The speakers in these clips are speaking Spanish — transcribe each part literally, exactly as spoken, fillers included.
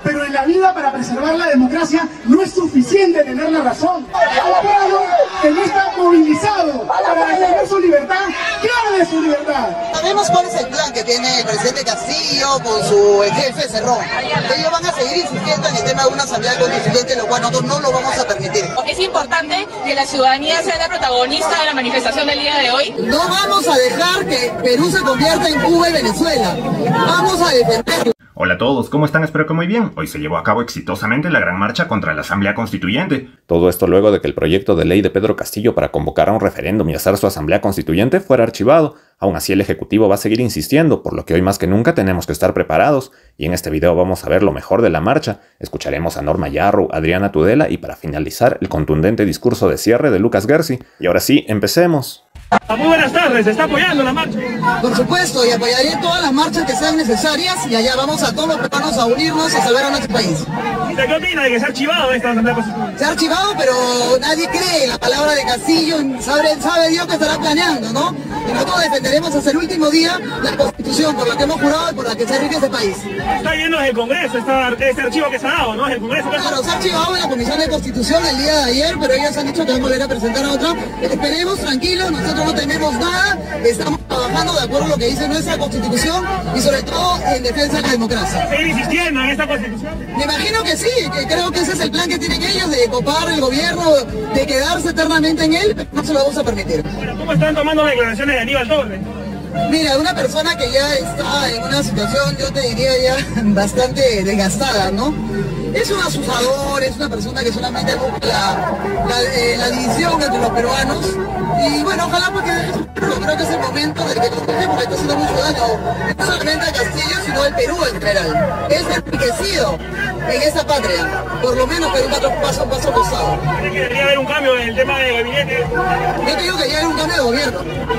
Pero en la vida, para preservar la democracia, no es suficiente tener la razón. El pueblo que no está movilizado para defender su libertad, pierde su libertad. Sabemos cuál es el plan que tiene el presidente Castillo con su jefe Cerrón. Ellos van a seguir insistiendo en el tema de una asamblea constituyente, lo cual nosotros no lo vamos a permitir. Es importante que la ciudadanía sea la protagonista de la manifestación del día de hoy. No vamos a dejar que Perú se convierta en Cuba y Venezuela. Vamos a defenderlo. Hola a todos, ¿cómo están? Espero que muy bien. Hoy se llevó a cabo exitosamente la gran marcha contra la Asamblea Constituyente. Todo esto luego de que el proyecto de ley de Pedro Castillo para convocar a un referéndum y hacer su Asamblea Constituyente fuera archivado. Aún así el Ejecutivo va a seguir insistiendo, por lo que hoy más que nunca tenemos que estar preparados. Y en este video vamos a ver lo mejor de la marcha. Escucharemos a Norma Yarrow, Adriana Tudela y para finalizar el contundente discurso de cierre de Lucas Gersi. Y ahora sí, empecemos. Muy buenas tardes, ¿se está apoyando la marcha? Por supuesto, y apoyaré todas las marchas que sean necesarias y allá vamos a todos los peruanos a unirnos a salvar a nuestro país. ¿Usted qué opina de que se ha archivado esta Asamblea Constituyente? Se ha archivado, pero nadie cree en la palabra de Castillo, sabe, sabe Dios que estará planeando, ¿no? Y nosotros defenderemos hasta el último día la Constitución por la que hemos jurado y por la que se rige este país. Está yendo desde el Congreso esta, este archivo que se ha dado, ¿no? El Congreso. Claro, se ha archivado en la Comisión de Constitución el día de ayer, pero ellos han dicho que van a volver a presentar a otra. Esperemos, tranquilos, nosotros no tenemos nada, estamos trabajando de acuerdo a lo que dice nuestra Constitución y sobre todo en defensa de la democracia. ¿Seguir insistiendo en esta Constitución? Me imagino que sí, que creo que ese es el plan que tienen ellos de copar el gobierno, de quedarse eternamente en él, pero no se lo vamos a permitir. Bueno, ¿cómo están tomando las declaraciones de Aníbal Torres? Mira, una persona que ya está en una situación, yo te diría ya bastante desgastada, ¿no? Es un asusador, es una persona que solamente busca la, la, eh, la división entre los peruanos. Y bueno, ojalá porque creo que es el momento de que nos deje porque está haciendo mucho daño, no solamente a Castillo, sino al Perú en general. Es enriquecido en esa patria, por lo menos que un paso, paso, paso costado. ¿Cree que debería haber un cambio en el tema de gabinete? Yo te digo que ya hay un cambio de gobierno.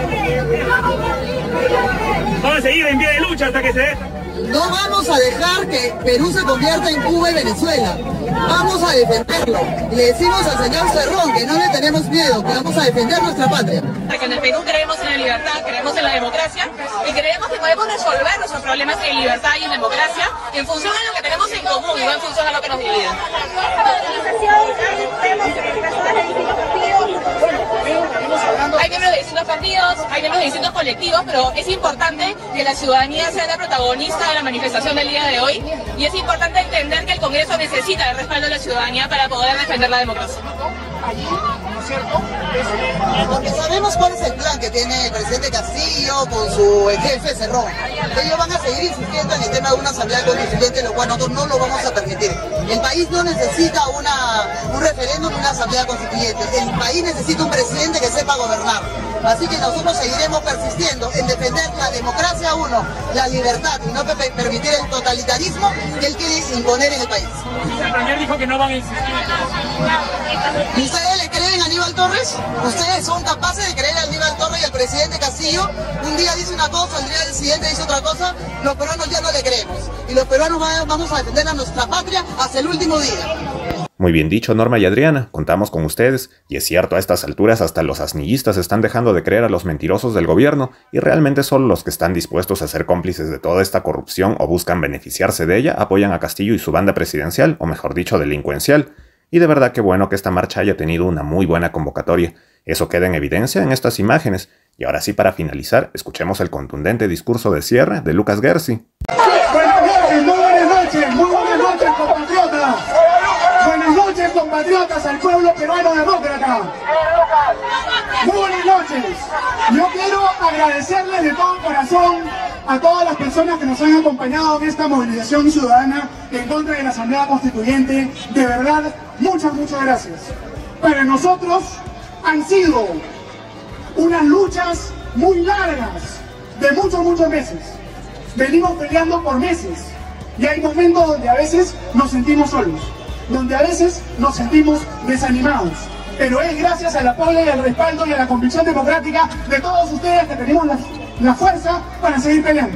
Vamos a seguir en pie de lucha hasta que se dé. No vamos a dejar que Perú se convierta en Cuba y Venezuela. Vamos a defenderlo. Y le decimos al señor Cerrón que no le tenemos miedo, que vamos a defender nuestra patria. Porque en el Perú creemos en la libertad, creemos en la democracia y creemos que podemos resolver nuestros problemas en libertad y en democracia en función a lo que tenemos en común y no en función a lo que nos divide. Hay miembros de distintos partidos, hay miembros de distintos colectivos, pero es importante que la ciudadanía sea la protagonista de la manifestación del día de hoy y es importante entender que el Congreso necesita el respaldo de la ciudadanía para poder defender la democracia. Porque sabemos cuál es el plan que tiene el presidente Castillo con su jefe Cerrón. Ellos van a seguir insistiendo en el tema de una asamblea constituyente, lo cual nosotros no lo vamos a permitir. El país no necesita una, un referéndum ni una asamblea constituyente. El país necesita un presidente que sepa gobernar. Así que nosotros seguiremos persistiendo en defender la democracia, uno, la libertad y no permitir el totalitarismo que él quiere imponer en el país. También dijo que no van a insistir. ¿Ustedes le creen a Aníbal Torres? ¿Ustedes son capaces de creer a Aníbal Torres y al presidente Castillo? Un día dice una cosa, el día siguiente dice otra cosa. Los peruanos ya no le creemos. Y los peruanos vamos a defender a nuestra patria hasta el último día. Muy bien dicho, Norma y Adriana, contamos con ustedes, y es cierto, a estas alturas hasta los asnillistas están dejando de creer a los mentirosos del gobierno, y realmente solo los que están dispuestos a ser cómplices de toda esta corrupción o buscan beneficiarse de ella apoyan a Castillo y su banda presidencial, o mejor dicho, delincuencial. Y de verdad que bueno que esta marcha haya tenido una muy buena convocatoria. Eso queda en evidencia en estas imágenes. Y ahora sí, para finalizar, escuchemos el contundente discurso de cierre de Lucas Gersi. Buenas noches, muy buenas noches, muy buenas noches, compatriotas. Buenas noches, compatriotas, al pueblo peruano demócrata. Muy buenas noches. Yo quiero agradecerles de todo corazón a todas las personas que nos han acompañado en esta movilización ciudadana en contra de la Asamblea Constituyente. De verdad, muchas, muchas gracias. Para nosotros han sido unas luchas muy largas, de muchos, muchos meses. Venimos peleando por meses y hay momentos donde a veces nos sentimos solos, donde a veces nos sentimos desanimados. Pero es gracias al apoyo y al respaldo y a la convicción democrática de todos ustedes que tenemos la, la fuerza para seguir peleando.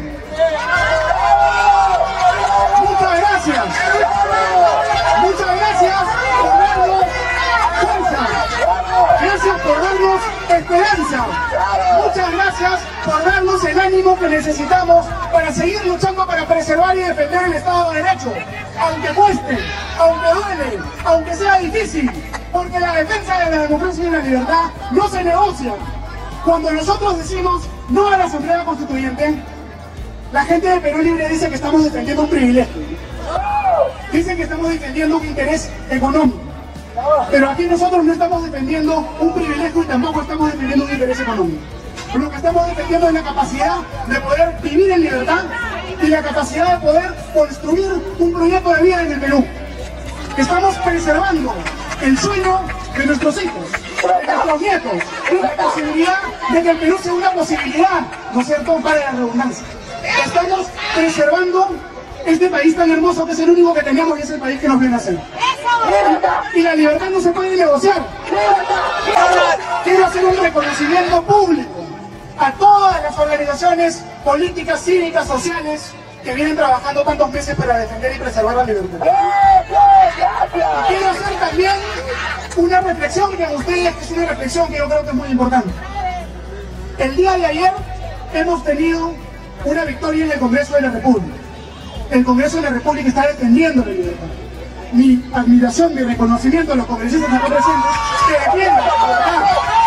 Muchas gracias. Muchas gracias por darnos fuerza. Gracias por darnos esperanza. Muchas gracias por darnos el ánimo que necesitamos para seguir luchando para preservar y defender el Estado de Derecho. aunque cueste, aunque duele, aunque sea difícil, porque la defensa de la democracia y la libertad no se negocia. Cuando nosotros decimos no a la Asamblea Constituyente, la gente de Perú Libre dice que estamos defendiendo un privilegio. Dicen que estamos defendiendo un interés económico. Pero aquí nosotros no estamos defendiendo un privilegio y tampoco estamos defendiendo un interés económico. Lo que estamos defendiendo es la capacidad de poder vivir en libertad y la capacidad de poder construir un proyecto de vida en el Perú. Estamos preservando el sueño de nuestros hijos, de nuestros nietos, la posibilidad de que el Perú sea una posibilidad, ¿no es cierto?, para la redundancia. Estamos preservando este país tan hermoso que es el único que tenemos y es el país que nos viene a hacer. Y la libertad no se puede negociar. Quiero hacer un reconocimiento público a todas las organizaciones políticas, cívicas, sociales que vienen trabajando tantos meses para defender y preservar la libertad. Quiero hacer también una reflexión que a ustedes, que es una reflexión que yo creo que es muy importante. El día de ayer hemos tenido una victoria en el Congreso de la República. El Congreso de la República está defendiendo la libertad. Mi admiración, mi reconocimiento a los congresistas acá presentes que defienden la libertad.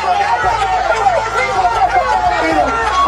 Pero,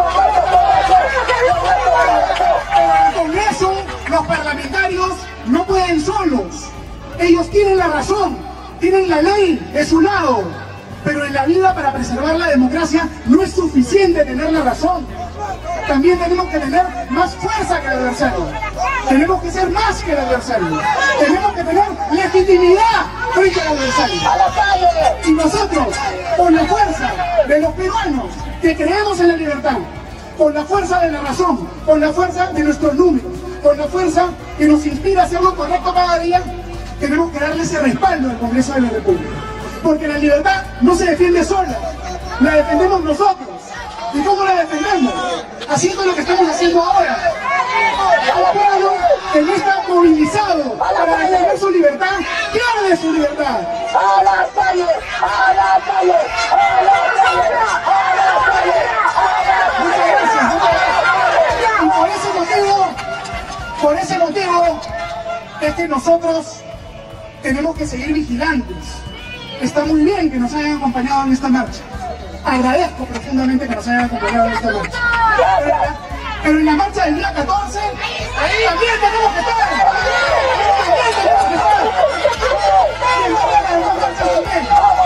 pero en el Congreso los parlamentarios no pueden solos. Ellos tienen la razón, tienen la ley de su lado. Pero en la vida, para preservar la democracia, no es suficiente tener la razón. También tenemos que tener más fuerza que el adversario. Tenemos que ser más que el adversario. Tenemos que tener legitimidad frente al adversario. Y nosotros, con la fuerza de los peruanos que creemos en la libertad, con la fuerza de la razón, con la fuerza de nuestros números, con la fuerza que nos inspira a hacer lo correcto cada día, tenemos que darle ese respaldo al Congreso de la República. Porque la libertad no se defiende sola, la defendemos nosotros. ¿Y cómo la defendemos? Haciendo lo que estamos haciendo ahora. El pueblo que no está movilizado para defender su libertad, pierde su libertad. ¡A la calle! ¡A la calle! ¡A la calle! ¡A la calle! Muchas gracias. Y por ese motivo, por ese motivo, es que nosotros tenemos que seguir vigilantes. Está muy bien que nos hayan acompañado en esta marcha. Agradezco profundamente que nos hayan acompañado en esta marcha. Pero, pero en la marcha del día catorce, también tenemos que estar. También tenemos que estar. Y en todas las demás marchas también.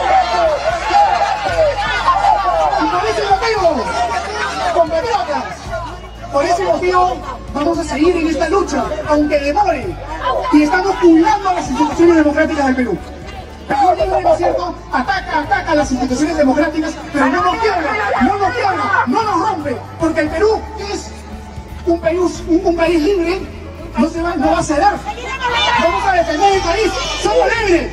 Y por ese motivo, compatriotas, por ese motivo vamos a seguir en esta lucha, aunque demore. Y estamos cuidando a las instituciones democráticas del Perú. Perú Libre, ¿no es cierto?, ataca, ataca a las instituciones democráticas, pero no nos quiebra, no nos quiebra, no nos rompe, porque el Perú es un país, un, un país libre, no, se va, no va a ceder. Vamos a defender el país, somos libres.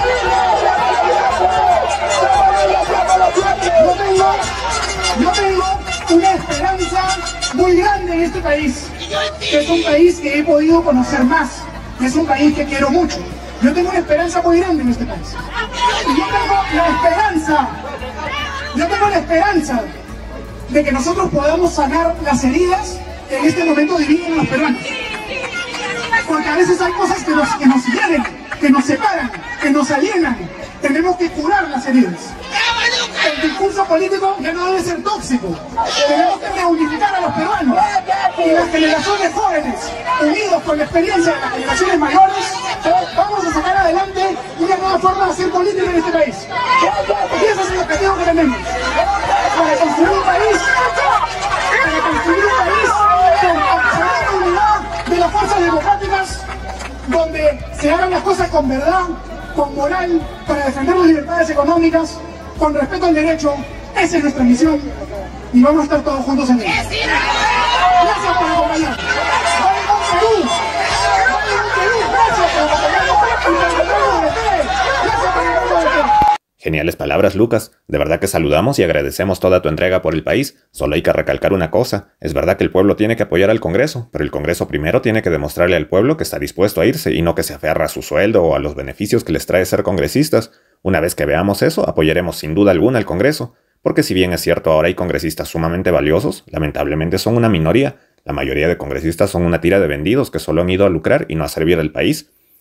Yo tengo, yo tengo una esperanza muy grande en este país, que es un país que he podido conocer más, que es un país que quiero mucho. Yo tengo una esperanza muy grande en este país. Y yo tengo la esperanza, yo tengo la esperanza de que nosotros podamos sanar las heridas que en este momento dividen a los peruanos. Porque a veces hay cosas que nos, que nos hieren, que nos separan, que nos alienan. Tenemos que curar las heridas. El discurso político ya no debe ser tóxico. Tenemos que reunificar a los peruanos. Y las generaciones jóvenes, unidos con la experiencia de las generaciones mayores, vamos a sacar adelante una nueva forma de hacer política en este país. Y ese es el objetivo que tenemos. Para construir un país, para construir un país con absoluta unidad de las fuerzas democráticas, donde se hagan las cosas con verdad, con moral, para defender las libertades económicas, con respeto al derecho. Esa es nuestra misión y vamos a estar todos juntos en ella. Gracias por acompañarnos. ¡Vamos Perú! ¡Vamos Perú! Gracias por acompañarnos y por el apoyo de ustedes. Gracias por el apoyo de ustedes. Geniales palabras, Lucas. De verdad que saludamos y agradecemos toda tu entrega por el país. Solo hay que recalcar una cosa. Es verdad que el pueblo tiene que apoyar al Congreso, pero el Congreso primero tiene que demostrarle al pueblo que está dispuesto a irse y no que se aferra a su sueldo o a los beneficios que les trae ser congresistas. Una vez que veamos eso, apoyaremos sin duda alguna al Congreso. Porque si bien es cierto ahora hay congresistas sumamente valiosos, lamentablemente son una minoría. La mayoría de congresistas son una tira de vendidos que solo han ido a lucrar y no a servir al país.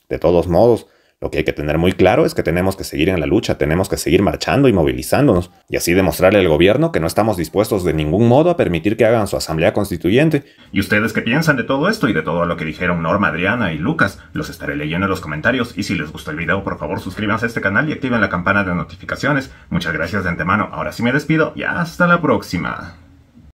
De todos modos, lo que hay que tener muy claro es que tenemos que seguir en la lucha, tenemos que seguir marchando y movilizándonos, y así demostrarle al gobierno que no estamos dispuestos de ningún modo a permitir que hagan su asamblea constituyente. ¿Y ustedes qué piensan de todo esto y de todo lo que dijeron Norma, Adriana y Lucas? Los estaré leyendo en los comentarios, y si les gustó el video, por favor suscríbanse a este canal y activen la campana de notificaciones. Muchas gracias de antemano, ahora sí me despido y hasta la próxima.